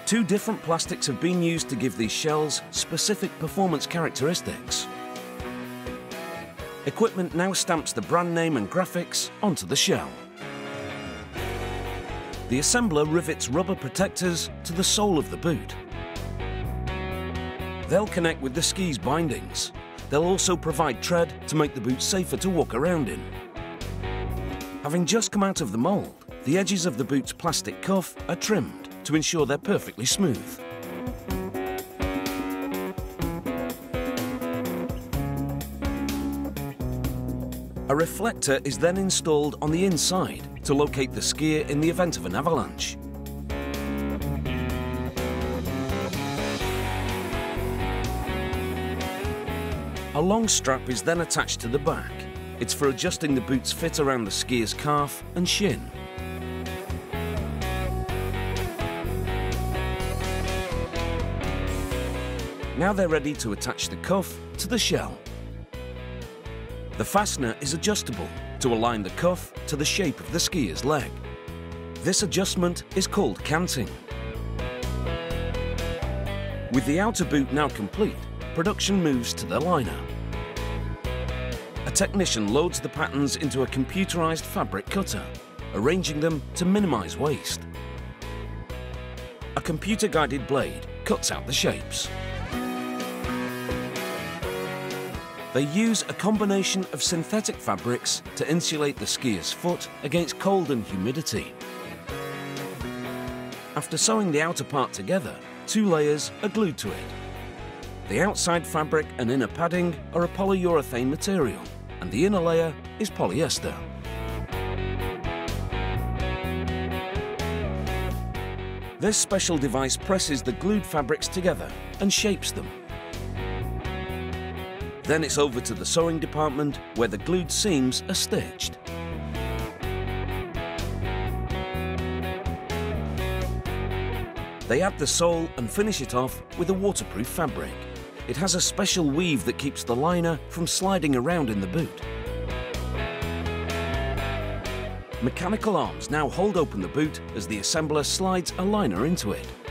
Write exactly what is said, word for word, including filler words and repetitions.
Two different plastics have been used to give these shells specific performance characteristics. Equipment now stamps the brand name and graphics onto the shell. The assembler rivets rubber protectors to the sole of the boot. They'll connect with the ski's bindings. They'll also provide tread to make the boot safer to walk around in. Having just come out of the mould, the edges of the boot's plastic cuff are trimmed to ensure they're perfectly smooth. A reflector is then installed on the inside to locate the skier in the event of an avalanche. A long strap is then attached to the back. It's for adjusting the boot's fit around the skier's calf and shin. Now they're ready to attach the cuff to the shell. The fastener is adjustable to align the cuff to the shape of the skier's leg. This adjustment is called canting. With the outer boot now complete, production moves to the liner. A technician loads the patterns into a computerized fabric cutter, arranging them to minimize waste. A computer-guided blade cuts out the shapes. They use a combination of synthetic fabrics to insulate the skier's foot against cold and humidity. After sewing the outer part together, two layers are glued to it. The outside fabric and inner padding are a polyurethane material, and the inner layer is polyester. This special device presses the glued fabrics together and shapes them. Then it's over to the sewing department where the glued seams are stitched. They add the sole and finish it off with a waterproof fabric. It has a special weave that keeps the liner from sliding around in the boot. Mechanical arms now hold open the boot as the assembler slides a liner into it.